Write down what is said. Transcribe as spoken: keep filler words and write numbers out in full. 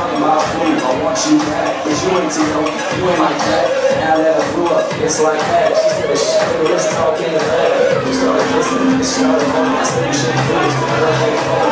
talking about food, I want you back. Cause you ain't too young, you ain't like that. Now that I grew up, it's like that. She said that she started, let's talk in the bed. We started listening, it started home, I said we should do this.